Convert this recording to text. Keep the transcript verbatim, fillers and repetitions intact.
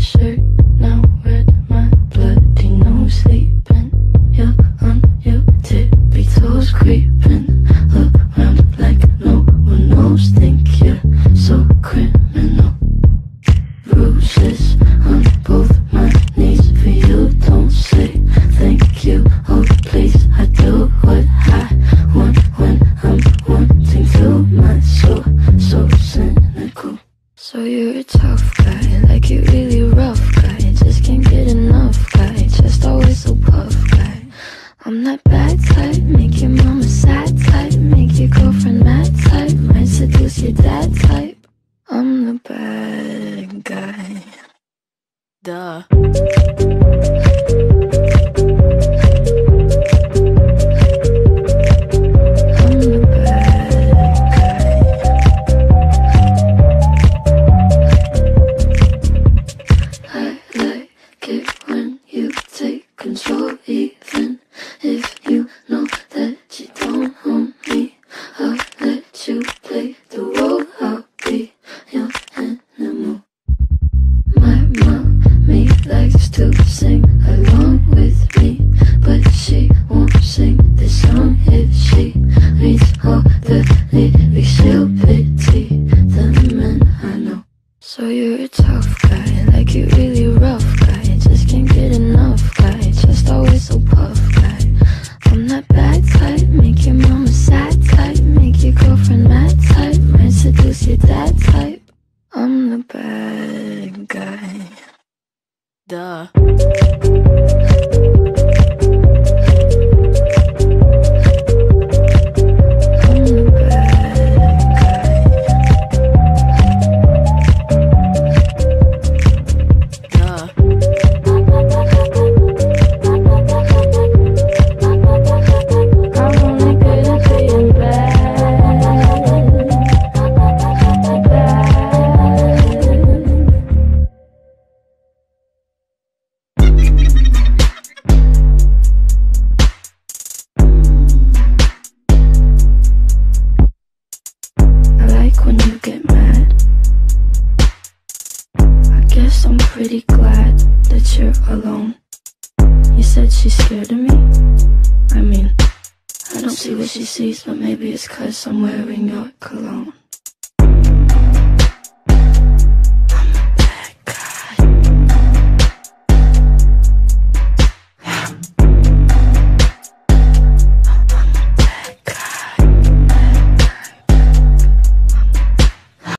shirt, now red, my bloody nose sleeping. You're on your tippy toes creeping around like no one knows. Think you're so criminal. Bruises on both my knees for you. Don't say thank you, oh please. I do what I want when I'm wanting to. My soul so cynical. So you're a tough guy, like you really rough guy. Just can't get enough guy, just always so puff guy. I'm that bad type, make your mama sad type, make your girlfriend mad type, might seduce your dad type. I'm the bad guy. Duh. Control, even if you know that you don't own me. I'll let you play the role, I'll be your animal. My mommy likes to sing along with me, but she won't sing this song if she reads all the lyrics. She'll pity the men I know. So you're a tough guy, like you really rough guy, just can't get enough guy, just always so puff guy. I'm that bad type, make your mama sad type, make your girlfriend mad type, might seduce your dad type. I'm the bad guy. Duh. When you get mad, I guess I'm pretty glad that you're alone. You said she's scared of me. I mean, I don't see what she sees, but maybe it's 'cause I'm wearing your cologne.